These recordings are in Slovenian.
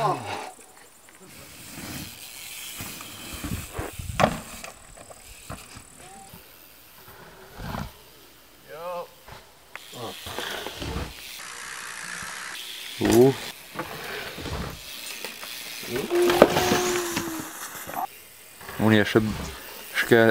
On jeszcze szkę.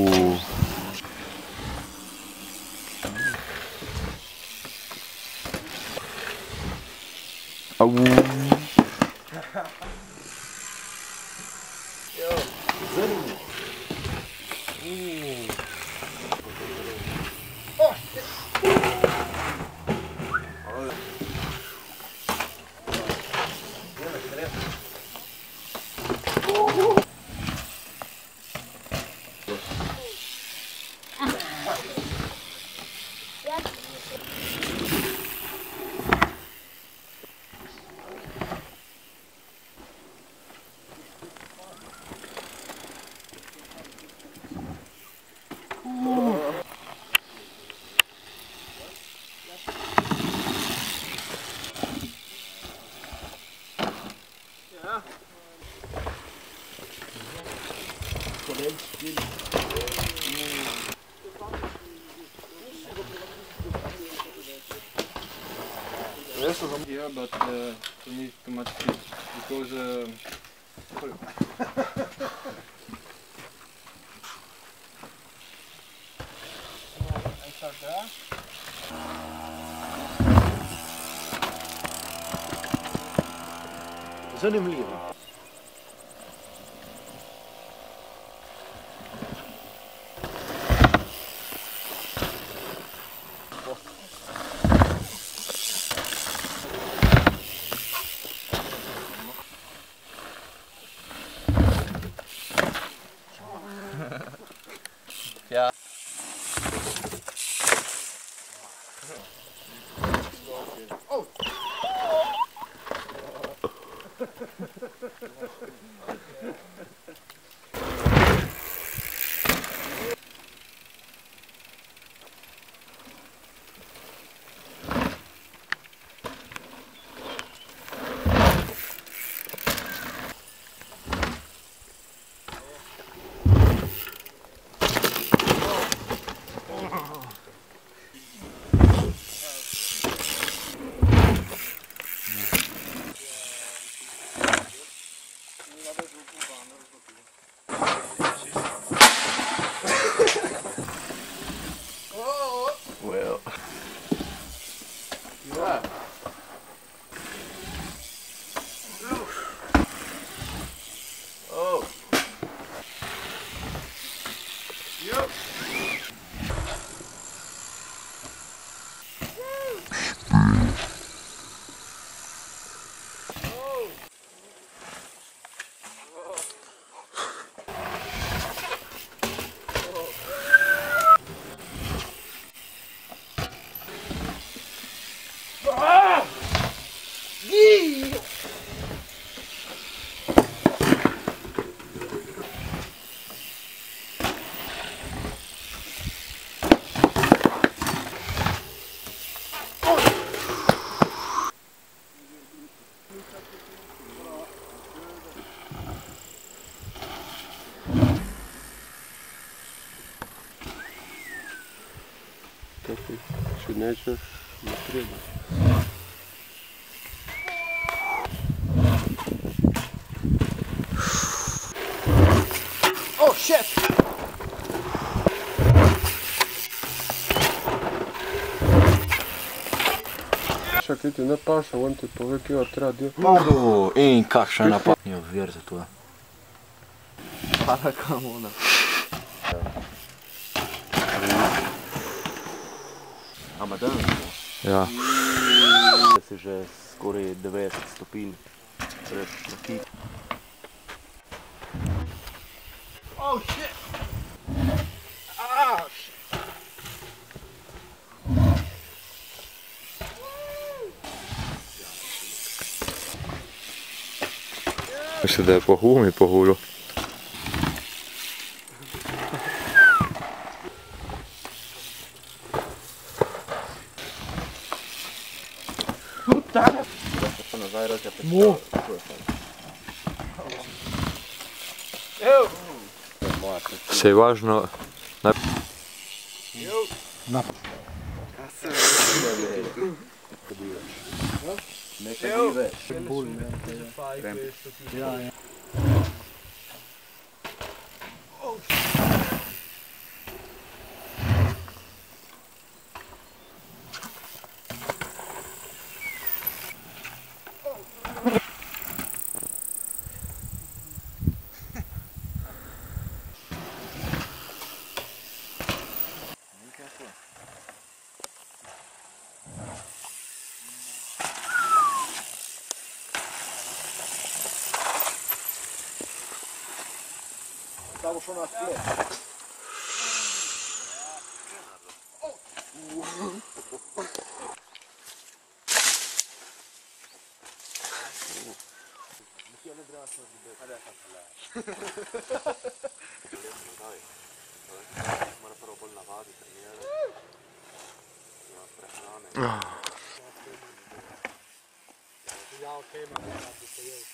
Rest of them here, but we need too much fish because I start there. За ним ліво. Ja. Oh. Well. Yeah. Oh. Yep. Щоняче не треба. Oh shit! Čakaj, ti ne paša, on ti povekio treba. Padu! In kakšna napad. Jo, vjer za to. Para kamona. Amadan. Ja. Si že skoraj 90 stopinj pred nakit. Oh shit! Ah shit! Še da je po humi pohulo. zaraz ja Se je važno Stavo što nas pije. Mora prvo bolj navaditi, ja okej, ma da bi se jel.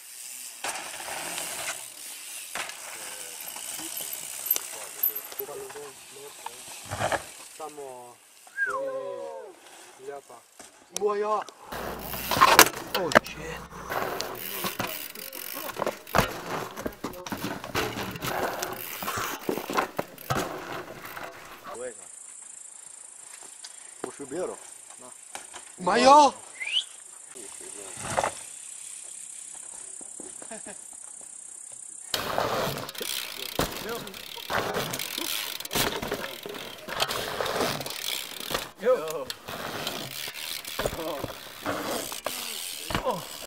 Samo lijepa. Moja! Oh shit! Boš ju bjero? Ma ja!